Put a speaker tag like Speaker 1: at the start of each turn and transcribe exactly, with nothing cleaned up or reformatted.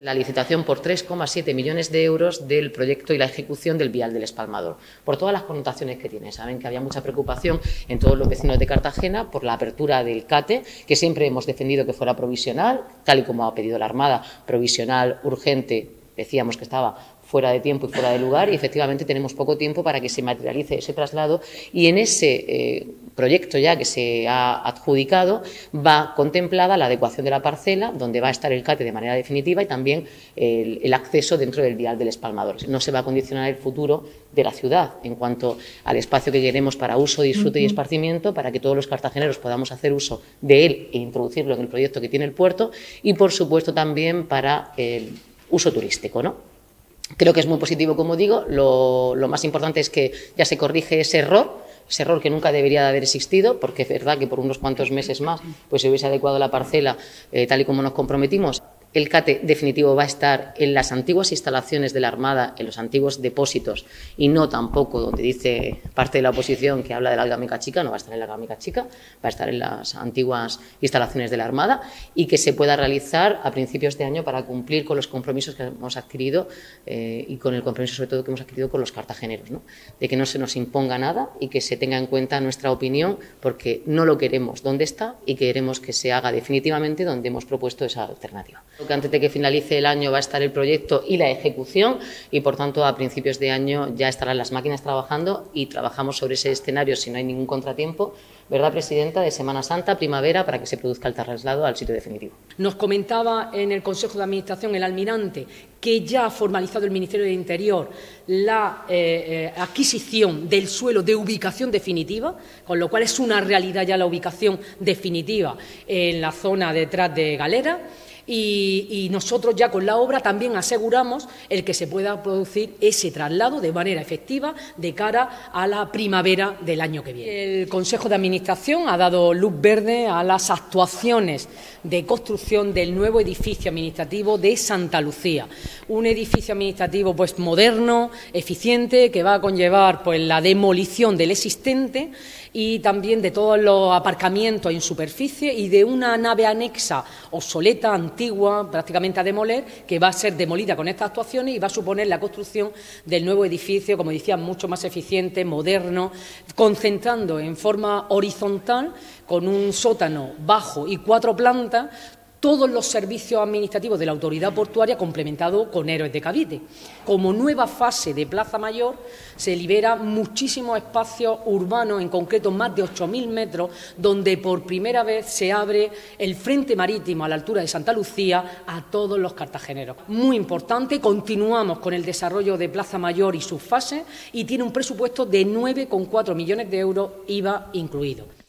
Speaker 1: La licitación por tres coma siete millones de euros del proyecto y la ejecución del vial del Espalmador, por todas las connotaciones que tiene. Saben que había mucha preocupación en todos los vecinos de Cartagena por la apertura del CATE, que siempre hemos defendido que fuera provisional, tal y como ha pedido la Armada, provisional, urgente, decíamos que estaba fuera de tiempo y fuera de lugar, y efectivamente tenemos poco tiempo para que se materialice ese traslado, y en ese eh, proyecto ya que se ha adjudicado va contemplada la adecuación de la parcela, donde va a estar el CATE de manera definitiva, y también el, el acceso dentro del vial del Espalmador. No se va a condicionar el futuro de la ciudad en cuanto al espacio que queremos para uso, disfrute y esparcimiento, para que todos los cartageneros podamos hacer uso de él e introducirlo en el proyecto que tiene el puerto, y por supuesto también para el uso turístico, ¿no? Creo que es muy positivo, como digo. Lo, lo más importante es que ya se corrige ese error, ese error que nunca debería de haber existido, porque es verdad que por unos cuantos meses más pues se hubiese adecuado la parcela eh, tal y como nos comprometimos. El CATE definitivo va a estar en las antiguas instalaciones de la Armada, en los antiguos depósitos, y no tampoco donde dice parte de la oposición que habla de la Algámica Chica. No va a estar en la Algámica Chica, va a estar en las antiguas instalaciones de la Armada, y que se pueda realizar a principios de año para cumplir con los compromisos que hemos adquirido eh, y con el compromiso sobre todo que hemos adquirido con los cartageneros, ¿no? De que no se nos imponga nada y que se tenga en cuenta nuestra opinión, porque no lo queremos donde está y queremos que se haga definitivamente donde hemos propuesto esa alternativa. Que antes de que finalice el año va a estar el proyecto y la ejecución, y por tanto a principios de año ya estarán las máquinas trabajando, y trabajamos sobre ese escenario si no hay ningún contratiempo, ¿verdad, Presidenta?, de Semana Santa, primavera, para que se produzca el traslado al sitio definitivo.
Speaker 2: Nos comentaba en el Consejo de Administración el almirante que ya ha formalizado el Ministerio del Interior la eh, eh, adquisición del suelo de ubicación definitiva, con lo cual es una realidad ya la ubicación definitiva en la zona detrás de Galera. Y, y nosotros ya con la obra también aseguramos el que se pueda producir ese traslado de manera efectiva de cara a la primavera del año que viene. El Consejo de Administración ha dado luz verde a las actuaciones de construcción del nuevo edificio administrativo de Santa Lucía, un edificio administrativo pues moderno, eficiente, que va a conllevar pues la demolición del existente y también de todos los aparcamientos en superficie y de una nave anexa obsoleta, antigua, prácticamente a demoler, que va a ser demolida con estas actuaciones y va a suponer la construcción del nuevo edificio, como decía, mucho más eficiente, moderno, concentrando en forma horizontal, con un sótano bajo y cuatro plantas, todos los servicios administrativos de la autoridad portuaria complementado con Héroes de Cavite. Como nueva fase de Plaza Mayor se libera muchísimos espacios urbanos, en concreto más de ocho mil metros, donde por primera vez se abre el frente marítimo a la altura de Santa Lucía a todos los cartageneros. Muy importante, continuamos con el desarrollo de Plaza Mayor y sus fases, y tiene un presupuesto de nueve coma cuatro millones de euros, I V A incluido.